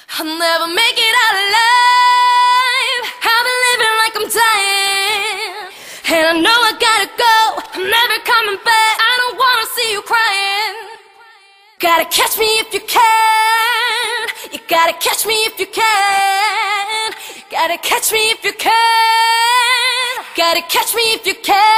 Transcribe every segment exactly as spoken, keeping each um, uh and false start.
I'll never make it out alive. I've been living like I'm dying, and I know I gotta go. I'm never coming back. I don't wanna see you crying. Gotta catch me if you can. You gotta catch me if you can. Gotta catch me if you can. Gotta catch me if you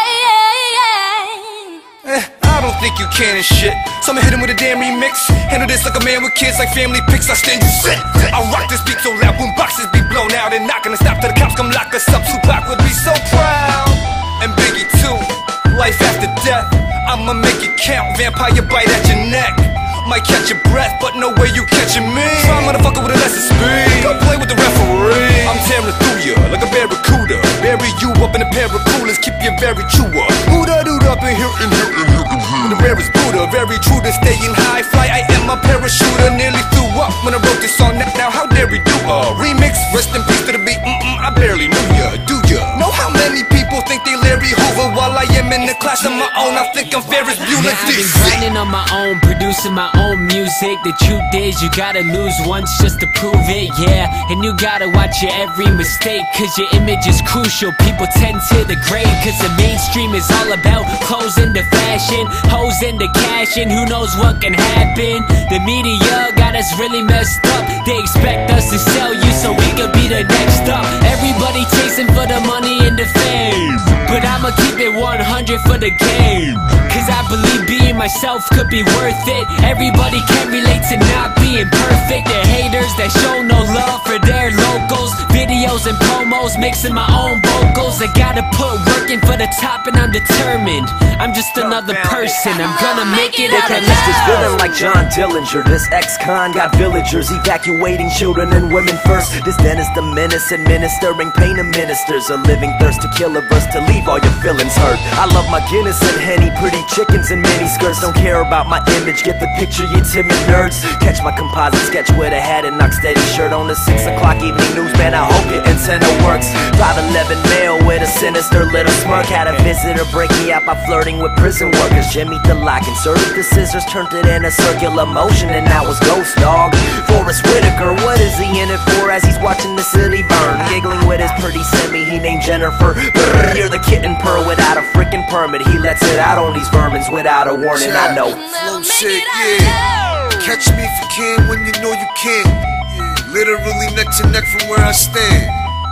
can. Eh, I don't think you can and shit, so I'ma hit him with a damn remix. Handle this like a man with kids, like family pics. I stand you shit. I rock this beat so loud, boom boxes be blown out, and not gonna stop till the cops come lock us up. Tupac would be so proud, and Biggie too. Life after death, I'ma make it count. Vampire bite at your neck, might catch your breath, but no way you catching me. Try motherfucker with a lesser speed. Go play with the referee. I'm tearing through ya like a barracuda. Bury you up in a pair of coolers, keep you very true. Buddha dude up in here, in here, in here. The rarest Buddha, very true to staying high fly. I am a parachuter, nearly threw up when I wrote this song. Now how dare we do a remix? Rest in peace to the beat. Mm-mm, I barely knew ya. Do ya know how many people think they Larry Hoover while I am in the class of my own? I think I'm Ferris Bueller. I've been grinding on my own, producing my own music. The truth is you gotta lose once just to prove it, yeah. And you gotta watch your every mistake, cause your image is crucial. People tend to degrade, cause the mainstream is all about clothes into fashion, hoes into cash, and who knows what can happen. The media got us really messed up. They expect us to sell you so we could be the next up. Everybody chasing for the money and the fame, but I'ma keep it one hundred for the game, cause I believe being myself could be worth it. Everybody can relate to not being perfect. The haters that show no love for their locals, videos and promos, mixing my own vocals. I gotta put work in for the top, and I'm determined. I'm just another person, I'm gonna make it out alive. This is feeling like John Dillinger. This ex-con got villagers evacuating children and women first. This Dennis the Menace administering pain to ministers. A living thirst to kill a verse to leave all your feelings hurt. I love my Guinness and Henny, pretty chickens and mini skirts. Don't care about my image, get the picture, you timid nerds. Catch my composite sketch with a hat and knock steady shirt on the six o'clock evening news, man, I hope your antenna works. five eleven male with a sinister little smirk. Had a visitor break me out by flirting with prison workers. Jimmy the lock, inserted the scissors, turned it in a circular motion, and now it's Ghost Dog. Forrest Whitaker, what is he in it for as he's watching the city burn? Giggling with his pretty semi, he named Jennifer. Brrr, you're the kitten purr without a freaking permit. He lets it out on these vermins without a warning, I know. Flow shit, yeah. Catch me if you can when you know you can. Literally neck to neck from where I stand.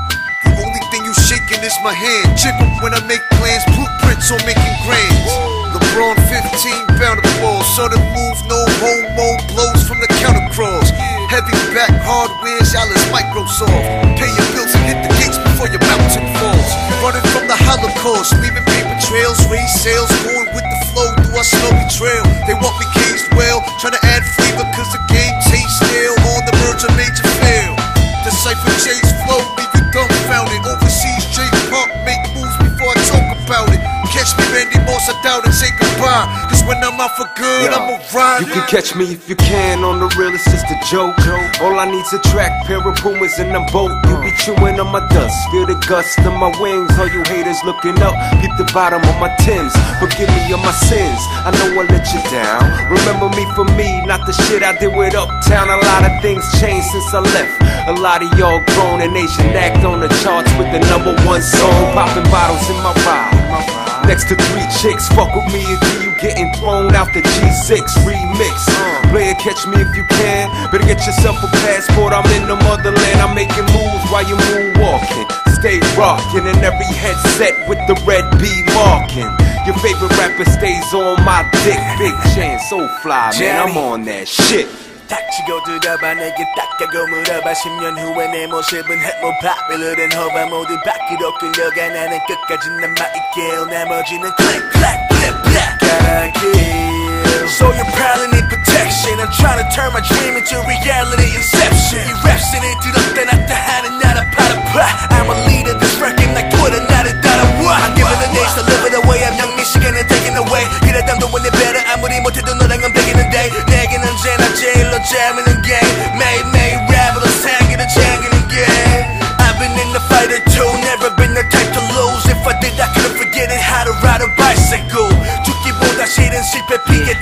The only thing you shaking is my hand. Jiggle when I make plans, blueprints on making grands. LeBron fifteen bound to ball, sudden move, no homo, blows from the counter cross. Heavy back, hardware, y'all is Microsoft. Pay your bills and hit the gates before your mountain falls. Running from the Holocaust, leaving paper trails, raise sales, going with the flow through our snowy trail. They want me caged well, trying to add flavor cause the game tastes stale. On the verge of major fail. The cypher chase flow, leave you dumbfounded. Overseas Jake Pump, make moves before I talk about it. Catch me Randy Moss, I doubt and say goodbye, cause when I'm out for good, Yo, I'ma ride. You can catch me if you can on the real, it's just a joke. All I need's a track, pair of Pumas and I'm boat. You be chewing on my dust, feel the gust of my wings. All you haters looking up, peep the bottom of my Timbs. Forgive me of my sins, I know I let you down. Remember me for me, not the shit I did with Uptown. A lot of things changed since I left. A lot of y'all grown and Asian act on the charts with the number one song. Popping bottles in my ride, next to three chicks. Fuck with me and you getting thrown out the G six remix. Player, catch me if you can. Better get yourself a passport, I'm in the motherland. I'm making moves while you moonwalking. Stay rocking in every headset with the red B marking. Your favorite rapper stays on my dick. Big chain, so fly, man, I'm on that shit. 닥치고 들어봐 내게 닦아고 물어봐 십 년 후에 내 모습은 햇모 파빌러된 허바 모두 밖으로 끌려가 나는 끝까지 남아있길 나머지는 click clack flip black gotta kill. So you probably need protection. I'm trying to turn my dream into reality inception. 이 랩신을 들었다 놨다 하는 나라 파라파. I'm a leader that's wrecking like Twitter 나를 따라와. I'm giving the names to live it away. I'm young 미시간을 taking away. 그래도 when they better 아무리 못해도 너랑 I'm beginning day. 내겐 언제나 제일로 재밌는 game. 매일매일 랩으로 생기는 챙기는 game. I've been in the fighter too, never been the type to lose. If I did I couldn't forget it how to ride a bicycle. 죽기보다 싫은 실패 피해 달려오.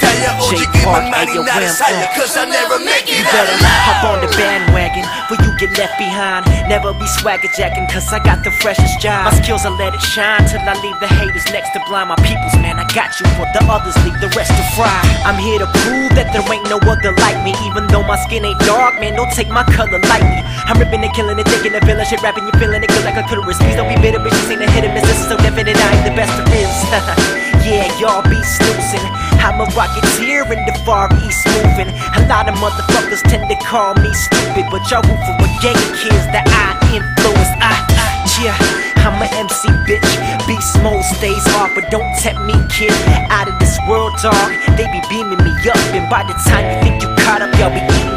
오직임은 많이 나를 살려 Cause I never make it You out better alive hop on the bandwagon before you get left behind. Never be swagger jacking cause I got the freshest job. My skills I let it shine till I leave the haters next to blind. My peoples, man, I got you, but the others leave the rest to fry. I'm here to prove that there ain't no other like me. Even though my skin ain't dark, man, don't take my color lightly. I'm ripping and killing it, taking the villain shit, rapping, you feeling it good like a clitoris. Please don't be bitter, bitch, this ain't a hit and miss. This is so definite, I ain't the best there is. Yeah, y'all be snoozing. I'm a rocketeer in the far east moving. A lot of motherfuckers tend to call me stupid, but y'all root for a gang of kids that I influence. I, I, yeah, I'm a M C bitch. Beast mode stays off, but don't tempt me, kid. Out of this world, dog. They be beaming me up, and by the time you think you caught up, y'all be eating